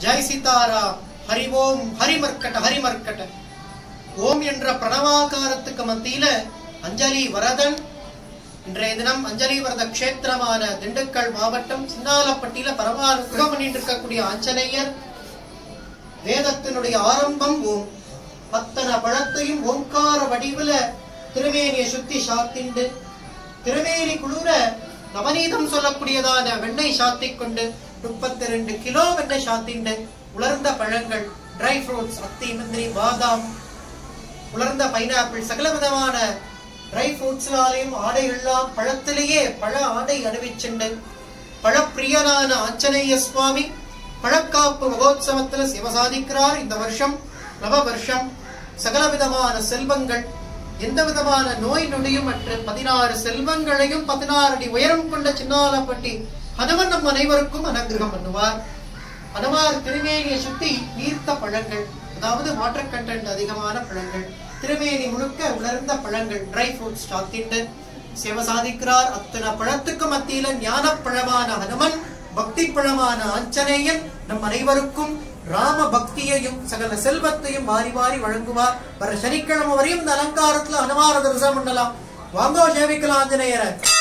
ஜெய் சீதாராம். ஹரி ஓம். ஹரிமர்க்கட்ட ஹரிமர்க்கட்ட. ஓம் என்ற பிரணவாகாரத்துக்கு மத்தியில அஞ்சலி வரதன். இன்றைய தினம் அஞ்சலி வரத கஷேத்திரமான திண்டுக்கல் மாவட்டம் சின்னாலப்பட்டியில பரமானுகிரகம் பண்ணிட்டு இருக்கக்கூடிய ஆஞ்சநேயர். வேதத்தினுடைய ஆரம்பம் ஓம். பத்தன பழத்தையும் ஓங்கார வடிவுல திருமேனிய சுத்தி சாத்திண்டு, திருமேனி குளிர நவநீதம் சொல்லக்கூடியதான வெண்ணெய் சாத்திக் கொண்டு 32 கிலோ வெண்ணெய் சாத்திண்டு, உலர்ந்த பழங்கள், ட்ரை ஃப்ரூட்ஸ், அத்தி முந்திரி, பாதாம், உலர்ந்த பைனாப்பிள், சகல விதமான ட்ரை ஃப்ரூட்ஸ்லாலையும் ஆடைகள்லாம் பழத்திலேயே பழ ஆடை அணிவிச்சுண்டு, பழப்பிரியனான ஆஞ்சநேய சுவாமி பழக்காப்பு மகோத்சவத்துல சிவசாதிக்கிறார். இந்த வருஷம் நவ வருஷம் சகல விதமான செல்வங்கள், எந்த விதமான நோய் நொடியும் அற்று 16 செல்வங்களையும் 16 அடி உயரம் கொண்ட சின்னாலப்பட்டி ஹனுமன் நம் அனைவருக்கும் அனுகிரகம் பண்ணுவார். ஹனுமார் திருமேனியை சுத்தி நீர்த்த பழங்கள், அதாவது வாட்டர் கண்டென்ட் அதிகமான பழங்கள், திருமேனி முழுக்க உலர்ந்த பழங்கள், ட்ரை ஃப்ரூட்ஸ் சாத்திட்டு சிவசாதிக்கிறார். அத்தனை பழத்துக்கு மத்தியில ஞான பழமான ஹனுமன், பக்தி பழமான ஆஞ்சநேயன் நம் அனைவருக்கும் ராம பக்தியையும் சகல செல்வத்தையும் வாரி வாரி வழங்குவார். வர சனிக்கிழமை வரையும் இந்த அலங்காரத்துல ஹனுமார தரிசனம் பண்ணலாம். வாங்கோ சேவிக்கலாம் ஆஞ்சநேயரை.